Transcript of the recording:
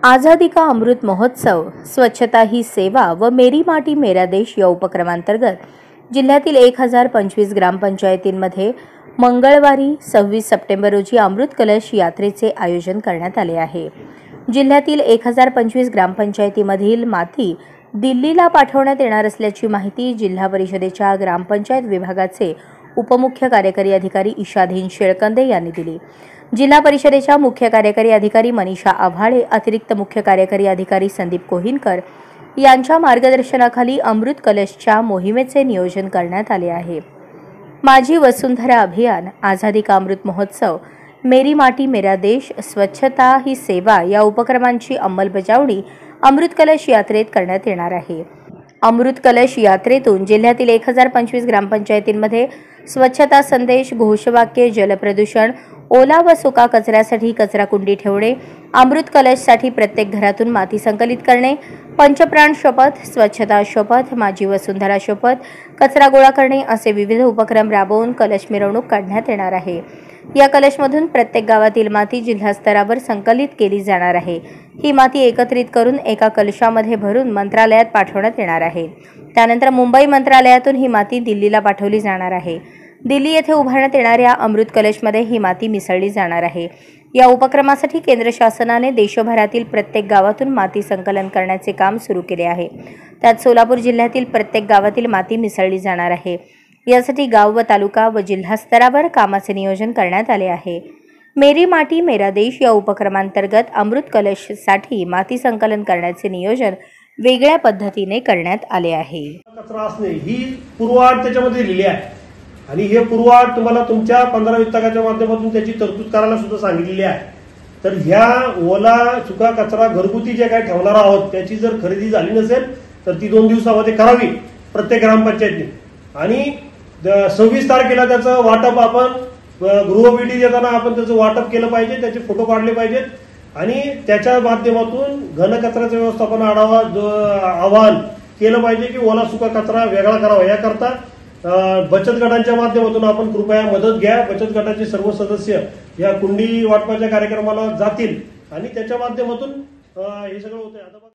आझादी का अमृत महोत्सव, स्वच्छता ही सेवा व मेरी माटी मेरा देश या उपक्रमांतर्गत जिल्ह्यातील 1025 ग्रामपंचायतींमध्ये मंगळवारी 26 सप्टेंबर रोजी अमृत कलश यात्रेचे आयोजन करण्यात आले आहे। जिल्ह्यातील 1025 ग्रामपंचायतीमधील माती दिल्लीला पाठवण्यात येणार असल्याची माहिती जिल्हा परिषदेच्या ग्रामपंचायत विभागाचे उपमुख्य कार्यकारी अधिकारी ईशाधीन शेळकंदे यांनी दिली। जिल्हा परिषदेच्या मुख्य कार्यकारी अधिकारी मनीषा आव्हाळे, अतिरिक्त मुख्य कार्यकारी अधिकारी संदीप कोहिनकर यांच्या मार्गदर्शनाखाली अमृत कलशच्या मोहिमेचे नियोजन करण्यात आले आहे। माझी वसुंधरा अभियान, आझादी का अमृत महोत्सव, मेरी माटी मेरा देश, स्वच्छता ही सेवा या उपक्रमांची अंमलबजावणी अमृत कलश यात्रेत करण्यात येणार आहे। अमृत कलश यात्रेतून जिल्ह्यातील 1025 ग्रामपंचायतींमध्ये स्वच्छता संदेश, घोषवाक्य, जलप्रदूषण, ओला व सुका कचऱ्यासाठी कचराकुंडी ठेवणे, अमृत कलशसाठी प्रत्येक घरातून माती संकलित करणे, पंचप्राण शपथ, स्वच्छता शपथ, माझी वसुंधरा शपथ, कचरा गोळा करणे असे विविध उपक्रम राबवून कलश मिरवणूक काढण्यात येणार आहे। या कलशमधून प्रत्येक गावातील माती जिल्हा स्तरावर संकलित केली जाणार आहे। ही माती एकत्रित करून एका कलशामध्ये भरून मंत्रालयात पाठवण्यात येणार आहे। त्यानंतर मुंबई मंत्रालयातून ही माती दिल्लीला पाठवली जाणार आहे। दिल्ली येथे उभारण्यात येणाऱ्या अमृत कलशमध्ये ही माती मिसळली जाणार आहे। या उपक्रमासाठी केंद्र शासनाने देशभरातील प्रत्येक गावातून माती संकलन करण्याचे काम सुरू केले आहे। त्यात सोलापूर जिल्ह्यातील प्रत्येक गावातील माती मिसळली जाणार आहे। यासाठी गाव व तालुका व जिल्हा स्तरावर कामाचे नियोजन करण्यात आले आहे। मेरी माटी मेरा देश या उपक्रमांतर्गत अमृत कलशसाठी माती संकलन करण्याचे नियोजन वेगळ्या पद्धतीने करण्यात आले आहे। कचरा असणे ही पूर्वाट त्याच्यामध्ये लिहिली आहे आणि हे पूर्वाट तुम्हाला तुमच्या 15 विभागाच्या माध्यमातून त्याची तरतूद करायला सुद्धा सांगितलेली आहे। तर ह्या ओला सुका कचरा घरगुती जे काही ठेवणार आहोत त्याची जर खरेदी झाली नसेल तर ती 2 दिवसामध्ये करावी प्रत्येक ग्रामपंचायतीने। आणि 26 तारखेला त्याचं वाटप आपण गृहभेटी देताना आपण त्याचं वाटप केलं पाहिजे, त्याचे फोटो काढले पाहिजेत आणि त्याच्या माध्यमातून घनकचऱ्याचं व्यवस्थापन आवाहन केलं पाहिजे की ओला सुका कचरा वेगळा करावा। याकरता बचत गटांच्या माध्यमातून आपण कृपया मदत घ्या। बचत गटाचे सर्व सदस्य या कुंडी वाटपाच्या कार्यक्रमाला जातील आणि त्याच्या माध्यमातून हे सगळं होतंय।